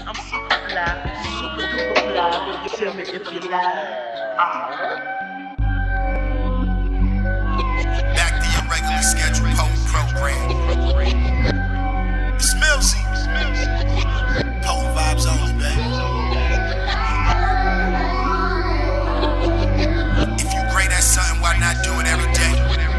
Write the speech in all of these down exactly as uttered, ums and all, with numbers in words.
I'm super fly, super duper fly. Will you tell me if you lie? Back to your regular schedule post program. It's Millsy. Potent vibes only, baby. If you great at something, why not do it every day?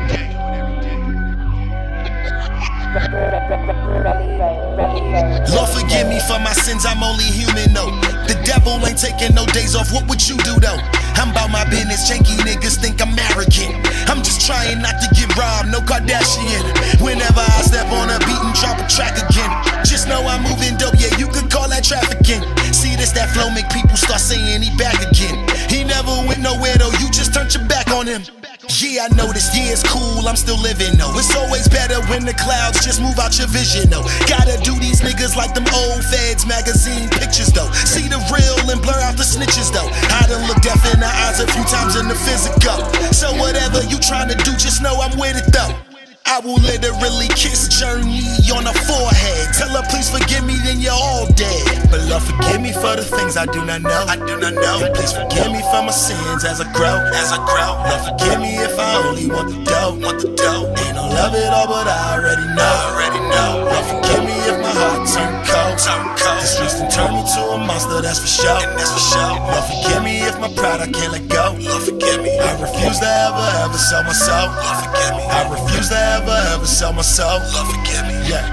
Lord forgive me for my sins, I'm only human, no. The devil ain't taking no days off, what would you do though? I'm about my business, janky niggas think I'm arrogant. I'm just trying not to get robbed, no Kardashian. Whenever I step on a beat and drop a track again, just know I'm moving dope, yeah, you could call that trafficking. See this, that flow make people start saying he back again. He never went nowhere though, you just turned your back on him. Yeah, I know this, yeah, it's cool, I'm still living, though. It's always better when the clouds just move out your vision, though. Gotta do these niggas like them old Feds magazine pictures, though. See the real and blur out the snitches, though. I done looked deaf in the eyes a few times in the physical. So whatever you trying to do, just know I'm with it, though. I will literally kiss Journey on the forehead. Tell her please forgive me, then you're all dead. But Lord forgive me for the things I do not know. I do not know. And please forgive me for my sins as I grow, as I grow. Lord forgive me if I only want the dough, want the dough. Ain't no love it all, but I already know, already know. Lord forgive me if my heart turned cold, turned cold. The streets done turn me to a monster, that's for sure, and that's for sure. Lord forgive me if my pride I can't let go. Lord forgive me. I refuse to ever, ever sell my soul. Lord forgive me. I refuse to ever Ever, ever sell my soul. Lord forgive me, yeah.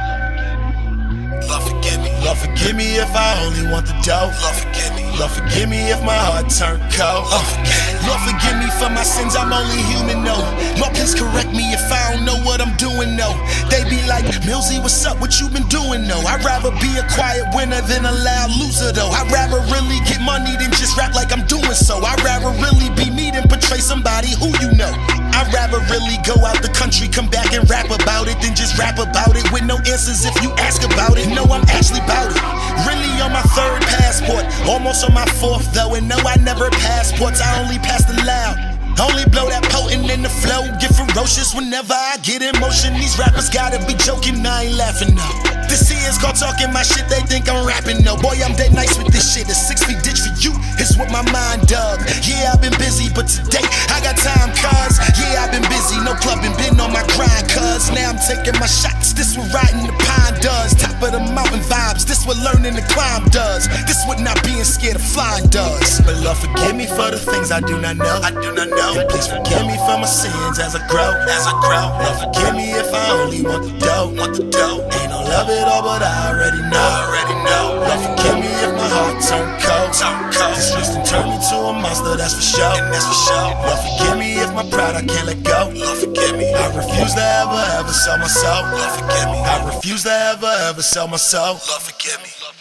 Lord forgive me. Lord forgive me if I only want the dough. Lord forgive me. Lord forgive me if my heart turned cold. Lord forgive me. Lord forgive me for my sins, I'm only human, no. Lord please correct me if I don't know what I'm doing, no. They be like, Millsy, what's up, what you been doing, no. I'd rather be a quiet winner than a loud loser, though. I'd rather really get money than just rap like I'm doing so. I'd rather really be me than portray somebody who you know. I'd rather really go out the country, come back and rap about it, than just rap about it with no answers if you ask about it. No, I'm actually about it. Really on my third passport, almost on my fourth though. And no, I never passports, I only pass the loud. Only blow that potent in the flow, get ferocious whenever I get in motion. These rappers gotta be joking, I ain't laughing no. This here is called talking my shit, they think I'm rapping no. Boy, I'm dead nice with this shit, a six feet ditch for you is what my mind dug. Yeah, I've been busy, but today I got time, cuz. Yeah, I've been busy, no clubbing, been on my grind, cuz. Now I'm taking my shots, this what riding the pine does. Top of the mountain vibes, this what learning to climb does. This what not being scared of flying does. But Lord forgive me for the things I do not know, I do not know. And please forgive me for my sins as I grow, as I grow. Lord forgive me if I only want the dough, want the dough. Ain't no love it all, but I already know, already know. Lord forgive me if my heart turned cold, turned cold. The streets done turn me to a monster, that's for sure, and that's for sure. Lord forgive me if my pride I can't let go. Lord forgive me. I refuse to ever, ever sell my soul. Lord forgive me. I refuse to ever, ever sell my soul. Lord forgive me.